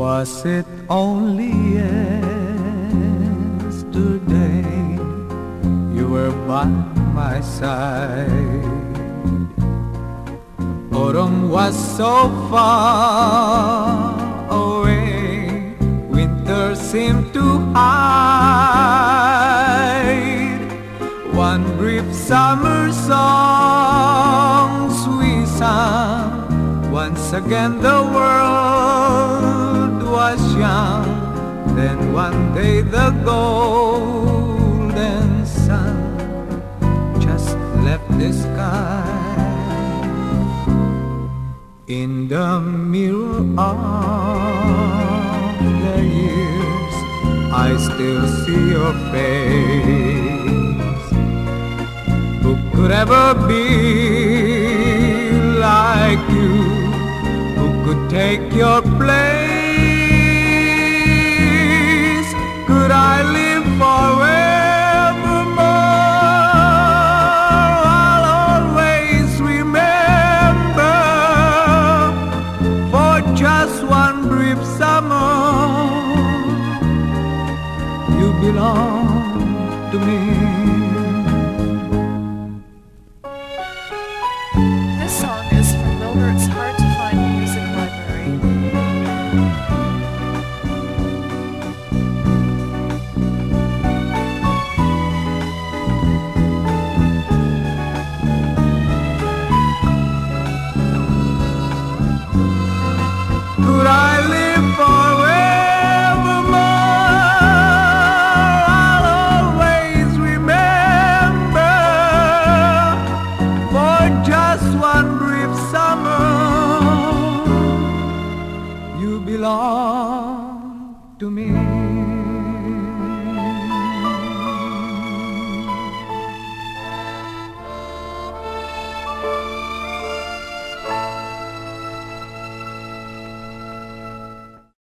Was it only yesterday you were by my side? Autumn was so far away, winter seemed to hide. One brief summer songs we sang, once again the world was young. Then one day the golden sun just left the sky. In the mirror of the years, I still see your face. Who could ever be like you? Who could take your place? Could I live forevermore? I'll always remember, for just one brief summer, you belong to me. This song is from Wilbert's Hard to Find Music Library. Could I live forevermore? I'll always remember, for just one brief summer, you belong to me.